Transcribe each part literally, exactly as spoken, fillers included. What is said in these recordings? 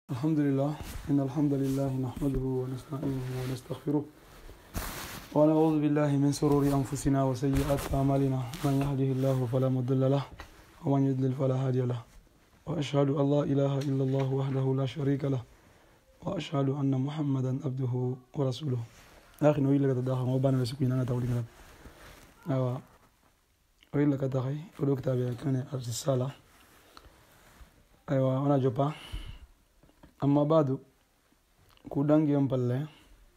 الحمد لله إن الحمد لله نحمده ونستعينه ونستغفره ونعوذ بالله من شرور أنفسنا وسيئات أعمالنا من يهده الله فلا مضل له ومن يضلل فلا هادي له وأشهد أن لا إله إلا الله وحده لا شريك له وأشهد أن محمدا عبده ورسوله. أخي نويل لك تداخل وبانا لسكوين أنا تولي كلام أيوة نويل لك تداخل ولو كتابي كان الرسالة أيوة أنا جوبا amma badu ku dangiyon palle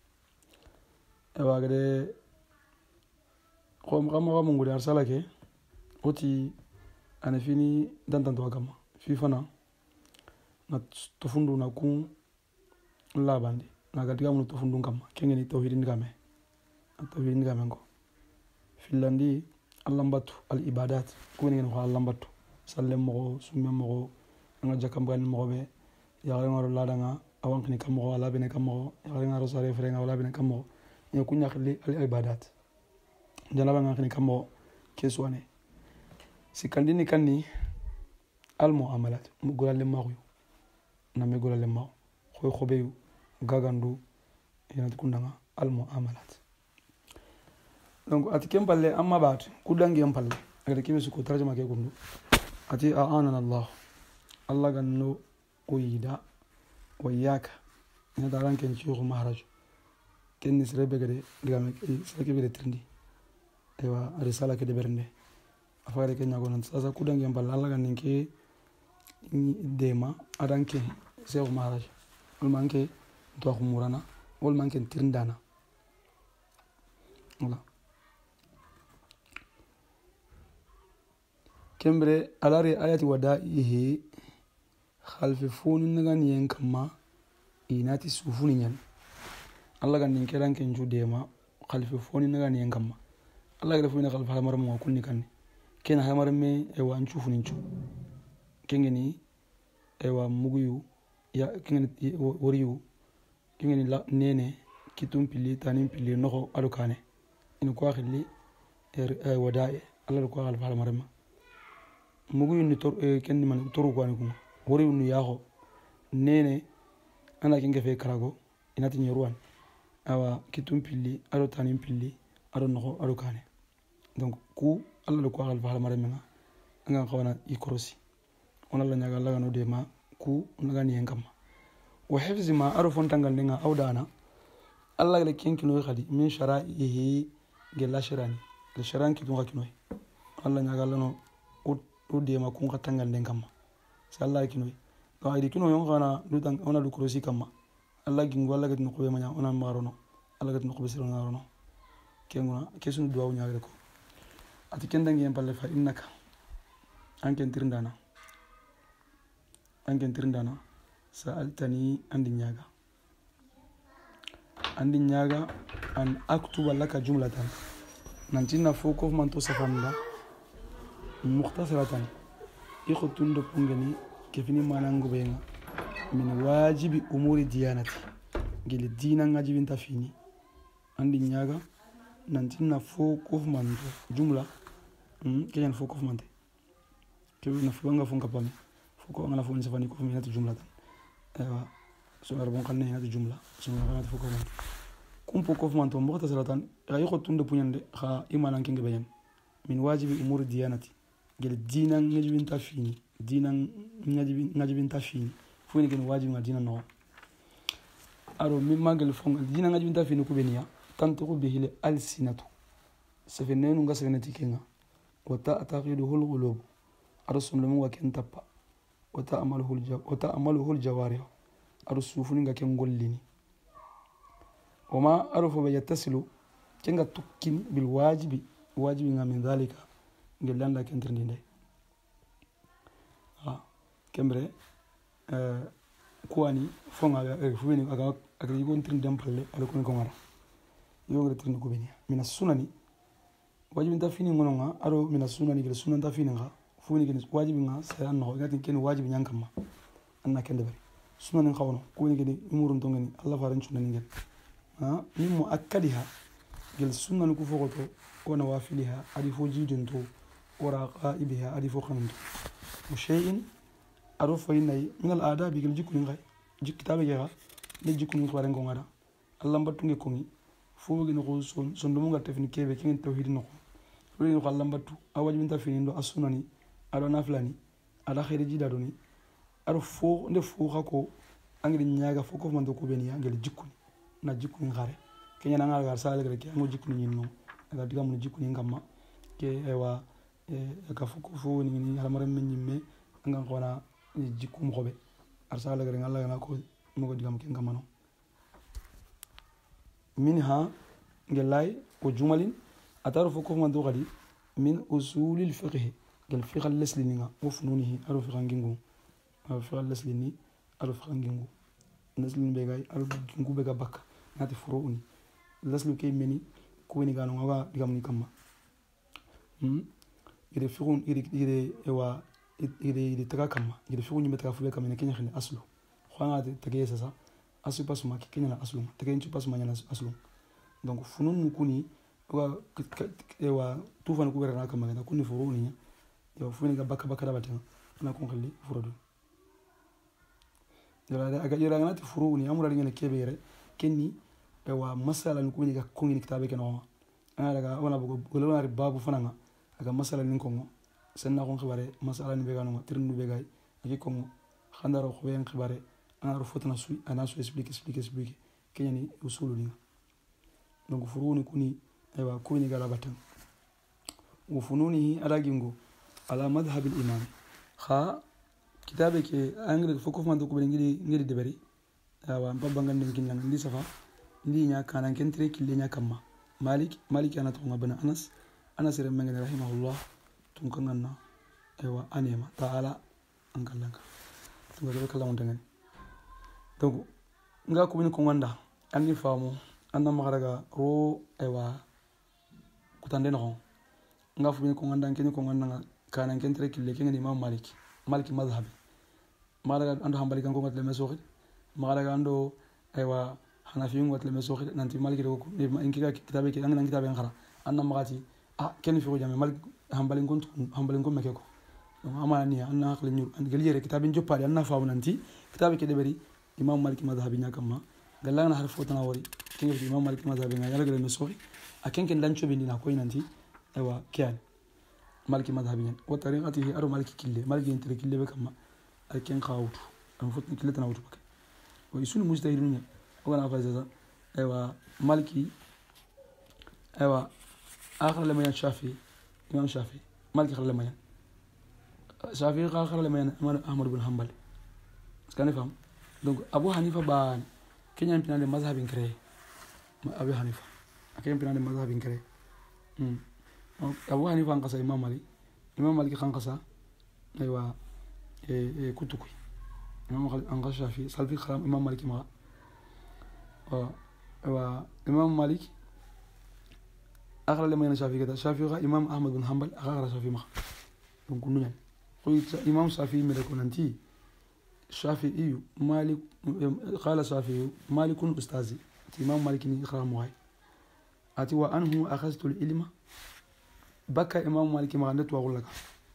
e wagade ko kama kama ngudi arsala ke oti ane fini dantanto kama fi fana na tofundu na kun labandi na gadiga mun tofundu kama kengeni tauhidin kame tauhidin kame ko filandi allambatu al ibadat ko ngeni ko allambatu sallem mo summe mo nga jakambal mo be yare ngaro ladanga awan kini kamo ala bene kamo yare ngaro sare fere ngaro ala bene kamo ni kunya khili al ibadat janaba ngani kamo keswane sikandini kanni al muamalat mugula le maru na megula le maru khoy khobeyu gagandu yana kundanga al muamalat donc atikem palle amma bat kudangi am palle agade kimi su ko tarjuma ke kundu ati aana allah allah ganno ويدا وياك أنا داران كن شيوخ مهرج كن نسرة بقدر دعامك سلك بقدر ترندي أيوة رسالة كده برندي أفكار كن يقولون أساسا كودان يوم بالله كان نكى ديما أدان كن شيوخ مهرج والمان كن توه مورانا والمان كن ترندانا ولا كمبرة على رأي ودائه خلف فون نغان ينكما إناتي سوفوني نyan الله كان نكران كنجو ديما خلف فون نغان ينكما الله كده فينا خلف هامر مو كل نكاني كين هامر مي ايوا نشوفوني نشو كينغني ايوا مغيو يا كينغني وريو كينغني لا نيني كيتوم بيلي تانيم بيلي نخو ادوكاني ان كو خلي ايوا داي الله كو خلف هامر ما مغيو ني تور كين من تورو كو انكو wori unu yaho nene ana kinga fe karago inati nyeruan awa kitum pilli aro tanim pilli aro no aro kane donc ku alla ko xal fa mare menga nga xawana ikrosi ona la nyaga la no de ma ku nga ni engam wa hifzi ma aro fontangal nga awdana alla le kinkino khadi min shara'ihi gella shirani le sharan kitum khakino alla nyaga la no o de ma ku khatangal ngam Allah kinoi donc idi kino yon kana dutan ona du krosi kama Allah gingo Allah gat nokobe manya ona marono Allah gat nokobe siro ngarono kenguna kesunu duwa nyaare ko ati kendangi en palle fa innaka anken tirndana anken tirndana sa'altani andi nyaga andi nyaga an aktuba laka jumlatan nantina foko man to safanda mukhtasaratan يخطون دبونغني كيفني ما نانغوبينا من واجب أمور ديانتي قل الدين نجيب انت فيني عندي نياغا نانتينا فوق اوف مانتو جملة كيان فوق اوف مانتي كيف نفوانغا فونكا بامي فوق انا فون سفاني كوف مينات جملة ايوا سو اربون خلني هنا جملة سو غانات فوق اوف مانتو كوم فوق اوف مانتو مبغتا سلطان غا يخطون دبونيان خا ايمان كينغ بيان من واجب أمور ديانتي gel dinan ngajibin tafini dinan ngajibin ngajibin tafini funi gen wajibi ngadina no aro mi magel fongal dinan ngajibin tafini ko beniya tanto ko behile alsinatu sefenenu nga sefenati kenga wata ataqiduhu alqulub arsul lamu wa ken tappa wata amaluhu aljawar wata amaluhu aljawarih arsufuni nga ken gollini wama arfu bi yattasilu kenga tukkin bil wajibi wajibi nga min dhalika gelanda kentrindi ndey ah kembre euh kuani fonga ga fubeni aga aga yigon trindi dampalle ala ko ko mara yogra trindi ko beni mina sunani wajibi ta fini ngononga aro mina sunani gel sunan ta fini nga fubeni gel wajibi nga sayan no gati ken wajibi nyankama anna kende bari sunan khawno ko ni gel imurun tongani allah faran sunan ngel ha min muakkadiha gel sunan ko fogoto wana wafiliha adi fo jidento ورقائبها أدي فوق منه وشيء أروف فيناي من الآداب يقول جيكون غاي kitabe ga ne jikuni khwaren ko ngada Allah mbatu nge kongi fo ge no son son do nga tefni kebe ken tawhid no ko ni ko Allah mbatu awaji min tafini ndo asunani ado naflani ada khairi jida doni ado fo nde fo khako angri nyaaga fo ko man do ko beni angel jikuni na jikuni khare kenya na ngal gar sale ge ke ngo jikuni nyinno aga diga mun jikuni ngamma ke ewa e ka fo ko fo ni ni ala maram men nyimme ngan ko na jikum khobe arsala ge ngalla na ko mo ko digam ke ngamano منها قال وجمل أتعرف كم من دغدي من أصول الفقه قال فقه اللسلينيا وفنونه أعرف فقه عنجو فقه اللسليني أعرف فقه عنجو اللسلين بيجاي أعرف عنجو بيجا بك ناتي فروقني اللسلو كي مني كوني كانوا هوا دعمني كم هم إذا فيكون إذا إذا هو إذا إذا تكا كم إذا فيكون يمتكا فوق كم ينكين خلي أصله خوانا تجيس سا asu pasuma ki kenya na aslum tegen ci pasuma nyana aslum donc funun nukuni wa wa tufan ku gara kama na kunni furuni ya funi ga baka baka dabata na kun khalli furudu dala aga yira ngati furuni amura ngene kebere kenni wa masala nukuni ga kunni kitabe keno ana daga wana bugo golona babu fananga aga masala nin kongo senna kon khibare masala ni be ganu tirnu be gay aki kongo khandaro khoben khibare أنا رفضنا سوي أنا سوي إسبليك إسبليك إسبليك كيني وصولني donc furuni kuni ewa kuni gala batan وفنونه أراجعه على مذهب الإمام خا كتابك أنغري فوكف ما دوك بنجري نجري دبري أو أم بابا عندنا كنا عندي سفا عندي نيا كان عن كنتري كلي نيا كما مالك مالك أنا تونغ بنا أنس أنس رمّن رحمه الله تونغنا ewa anema taala ankalanga tunga kala mundanga donc nga ko bin ko wanda anni faamu anna magaraga ro ewa kutande no nga fu bin ko wanda ken ko wanda kana ken tere kille ken imam malik malik madhhab magaraga ando hambali kan ko ngat le mesoxi magaraga ando ewa hanafi ngot le mesoxi nanti malik ko inkiga kitabe ke ngana kitabe ngara anna magati ah ken fi ko jame malik hambali ngon hambali ngon mekeko donc amani anna akhle nyur and geliyere kitabin joppade anna faamu nanti kitabe ke deberi imam malik madhhabi nyakama galana harfo tanawari kinga imam malik madhhabi nga yala gele mesori akenken lancho bindina ko nanti ewa kyan malik madhhabi nyan wa tariqatihi aru malik kille malik intere kille be kama aken khawtu am fotni kille tanawtu bak wa isul mujtahidun wana fazaza ewa maliki ewa akhar lama yan shafi imam shafi malik khar lama yan shafi akhar lama yan ahmad ibn hanbal skane fam donc Abu Hanifa ban kenya mpinande mazhabin kre Abu Hanifa akenya mpinande mazhabin kre hmm Abu Hanifa ngasa Imam Malik Imam Malik khankasa aywa e e kutukui Imam Malik Shafi salfi kharam Imam Malik ma wa Imam Malik akhra lama yana Shafi kada Shafi ga Imam Ahmad bin Hanbal akhra Shafi ma donc nunya ko Imam Shafi me ko nanti الشافعي مالك قال الشافعي مالك أستاذي إمام مالك إخرام واي أتي وأنه أخذت العلم بكى إمام مالك ما عندت وأقول لك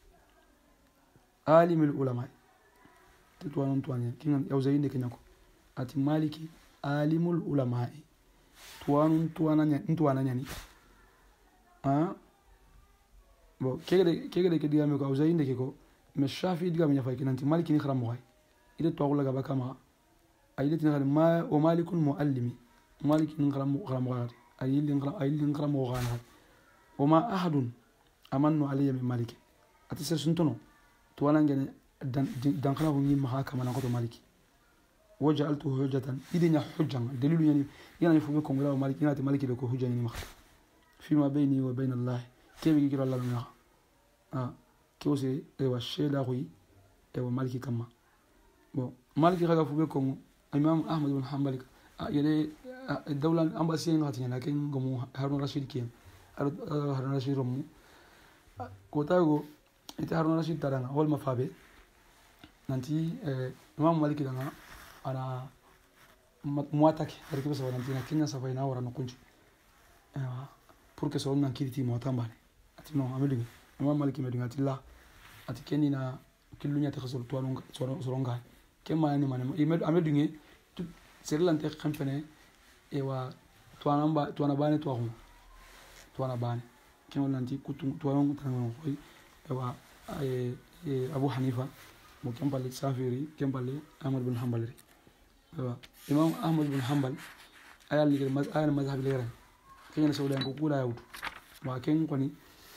عالم العلماء تتوانون توانيا كين يوزين دي كنيكو أتي مالك عالم العلماء توانون توانيا نتوانا يعني آه بو كيكده كيكده كده يامي كو يوزين دي كيكو مش الشافعي دي كامي يفايك نانتي مالك إخرام واي إذا تقول لك بكما أيدي تنقل ما ومالك المؤلمي مالك نقرأ مقرأ غير أيدي نقرأ أيدي نقرأ مغانا وما أحد أمن علي من مالك أتسر سنتنو توالان جن دان دان خلا هني محاكمة نقطة مالك وجعلته حجة إذا حجة دليل يعني يعني فوق كونغلا ومالك يعني مالك لكو حجة يعني مخ فيما بيني وبين الله كيف يجرى الله منها آه كيف سي إيوا الشيء لا هوي إيوا مالك كما bon maliki kaga fube ko imam ahmad ibn hanbal yele dawla ambassade ngati nyana ken gomu harun rashid ken harun rashid romu ko tago ita harun rashid taranga wal mafabe nanti imam maliki danga ana muataki arkibe sawa nanti na kenya safa ina wara no kunji pour que so nan kiliti mo tambale ati no amelu imam maliki medinga tilla ati kenina killunya ta khasol to soronga kema ni mane imed amedunge serlante kampene e wa tuana ba tuana bane to ko tuana bane kemo nanti kutu tuana ngutana ko e wa Abu Hanifa mo kembale Safiri kembale Ahmad bin Hanbal wa Imam Ahmad bin Hanbal ayal ni mas ayal mazhab leran kenya sawdan ko kula yawtu wa ken koni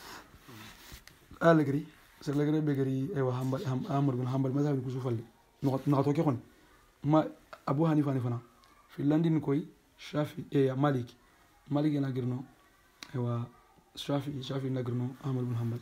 alagri serlagre begari e wa Hanbal Ahmad bin Hanbal mazhab ko sufalle no no to ke kon ma Abu Hanifa ni fana fi landin koy Shafi e Malik Malik na girno e wa Shafi Shafi na girno Ahmad bin Hanbal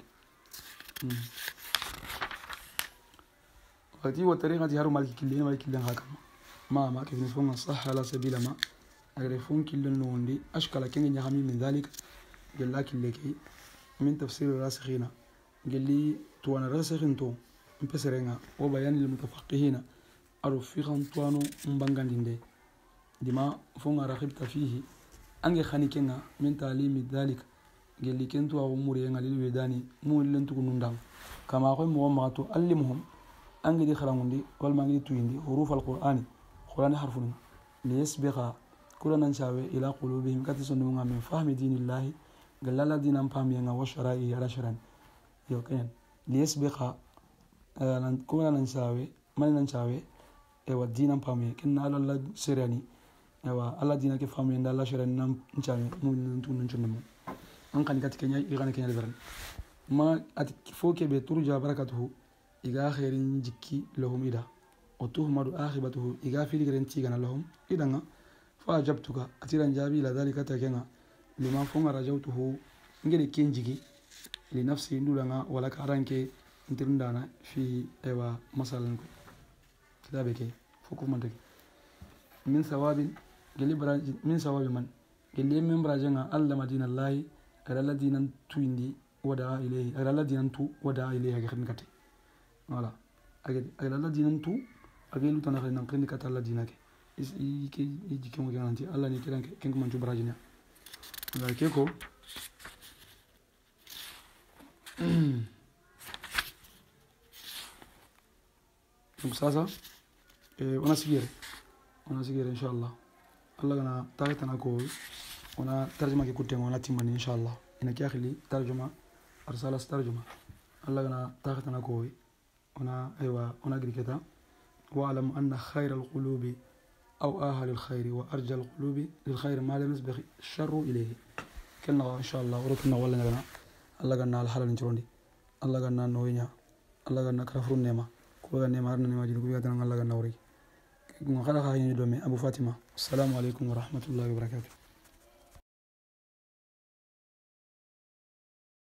وتي وطريقة هارو مالك كلين مالك كلين هاكم ما ما كيف نفهم صح على سبيل ما أعرفون كلين نوندي أشكال كين يهمني من ذلك قال لك اللي كي من تفسير الراسخين قال لي تو أنا راسخين تو مبصرينها وبيان للمتفقهين أعرف في خان توانو مبانغان دي دما فون رخبت فيه أنجي خاني كينا من تعليم ذلك قال لي كنتو أو مورينا للوداني مو اللي انتو كنوندام كما أقول مغمغاتو علمهم أنجي دي خراموندي والمانجي تويندي حروف القرآن قرآن حرفنا ليسبق كل ننشاوي إلى قلوبهم كتسنونا من فهم دين الله قال لا دين أمبامينا وشرائي على شران يوكين ليسبق كل ننشاوي من ننشاوي إيوا الدين أمبامي كنا على الله سيراني إيوا الله دينك فهمي إن الله شران ننشاوي مو ننتو ننشنمو أنكني كتكني يغني كني البرن ما أتكفوك بترجع بركته إذا خيرين جكي لهم إذا وتهمد آخبته إذا في لغرين تيغنا لهم إذا فأجبتك أتيران جابي إلى ذلك تكنا لما فهم رجوته نجري كين جكي لنفسي نولنا ولا كارانك انترندانا في إيوا مثلا كتابك فوكو منتك من ثواب من ثواب من قال لي من براجنا الله مدين الله على الذين تويندي ودعا إليه على الذين تو ودعا إليه غير كتي voilà agel alla dinan tu agelu tan xali nan xeni kata alla dinake is i ke i jike mo gananti alla ni kiran ken ko manchu brajina ala ke ko donc sasa eh ona sigere ona sigere inshallah alla gana taritana ko ona tarjuma ke kutte ona timani inshallah ina ki akhli tarjuma arsala tarjuma alla gana taritana ko هنا أيوة هنا كذا واعلم أن خير القلوب أو أهل الخير وأرجى القلوب للخير ما لم يسبق الشر إليه كنا إن شاء الله وركنا ولا نجنا الله قلنا على حال نجروني الله قلنا نوينا الله قلنا كرفرون نما كل قلنا ما رنا نما جنوب ياتنا الله قلنا وري خلاص هاي ندومي أبو فاطمة السلام عليكم ورحمة الله وبركاته.